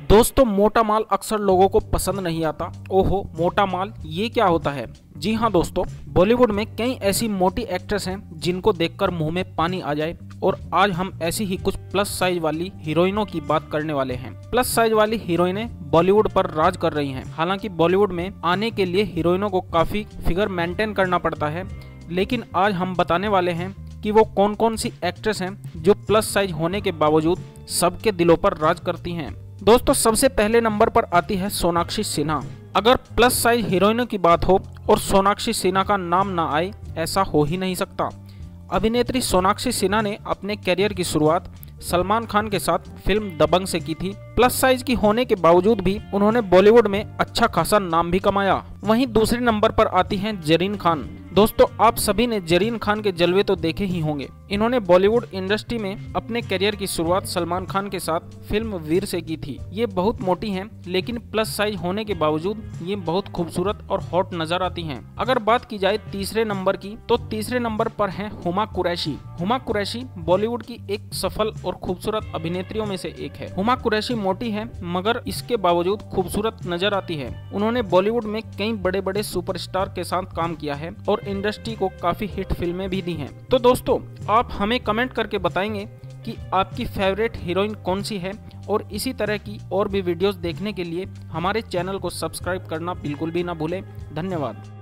दोस्तों मोटा माल अक्सर लोगों को पसंद नहीं आता। ओहो मोटा माल ये क्या होता है? जी हाँ दोस्तों, बॉलीवुड में कई ऐसी मोटी एक्ट्रेस हैं जिनको देखकर मुंह में पानी आ जाए। और आज हम ऐसी ही कुछ प्लस साइज वाली हीरोइनों की बात करने वाले हैं। प्लस साइज वाली हीरोइनें बॉलीवुड पर राज कर रही हैं। हालांकि बॉलीवुड में आने के लिए हीरोइनों को काफी फिगर मेंटेन करना पड़ता है, लेकिन आज हम बताने वाले हैं कि वो कौन कौन सी एक्ट्रेस हैं जो प्लस साइज होने के बावजूद सबके दिलों पर राज करती हैं। दोस्तों सबसे पहले नंबर पर आती है सोनाक्षी सिन्हा। अगर प्लस साइज हीरोइनों की बात हो और सोनाक्षी सिन्हा का नाम ना आए, ऐसा हो ही नहीं सकता। अभिनेत्री सोनाक्षी सिन्हा ने अपने करियर की शुरुआत सलमान खान के साथ फिल्म दबंग से की थी। प्लस साइज की होने के बावजूद भी उन्होंने बॉलीवुड में अच्छा खासा नाम भी कमाया। वहीं दूसरे नंबर पर आती हैं जरीन खान। दोस्तों आप सभी ने जरीन खान के जलवे तो देखे ही होंगे। इन्होंने बॉलीवुड इंडस्ट्री में अपने करियर की शुरुआत सलमान खान के साथ फिल्म वीर से की थी। ये बहुत मोटी हैं, लेकिन प्लस साइज होने के बावजूद ये बहुत खूबसूरत और हॉट नजर आती हैं। अगर बात की जाए तीसरे नंबर की, तो तीसरे नंबर पर हैं हुमा कुरैशी। हुमा कुरैशी बॉलीवुड की एक सफल और खूबसूरत अभिनेत्रियों में से एक है। हुमा कुरैशी मोटी है, मगर इसके बावजूद खूबसूरत नजर आती है। उन्होंने बॉलीवुड में कई बड़े बड़े सुपरस्टार के साथ काम किया है और इंडस्ट्री को काफी हिट फिल्में भी दी हैं। तो दोस्तों आप हमें कमेंट करके बताएंगे कि आपकी फेवरेट हीरोइन कौन सी है, और इसी तरह की और भी वीडियोस देखने के लिए हमारे चैनल को सब्सक्राइब करना बिल्कुल भी ना भूलें। धन्यवाद।